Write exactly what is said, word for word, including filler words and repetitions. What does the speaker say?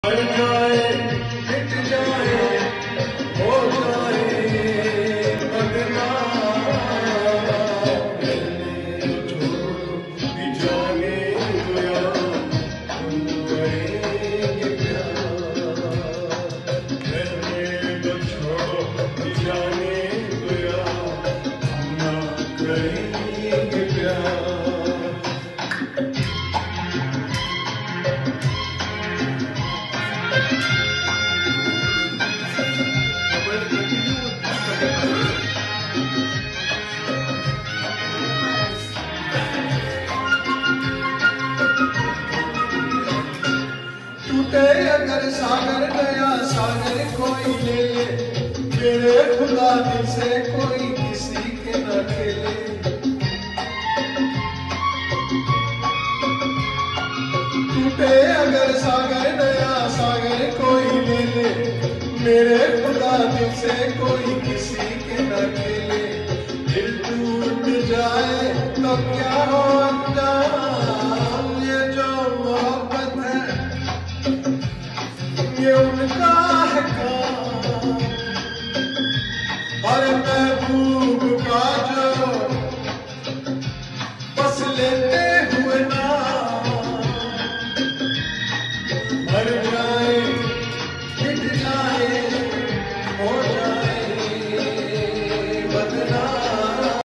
अगर सागर गया सागर कोई ले ले, मेरे खुदा दिल से कोई किसी के न खेले। टूटे अगर सागर गया सागर कोई ले ले, मेरे खुदा दिल से कोई किसी के न खेले। दिल टूट जाए तो क्या हो अंजाम, ये जो मोहब्बत है ये उनका है काम। और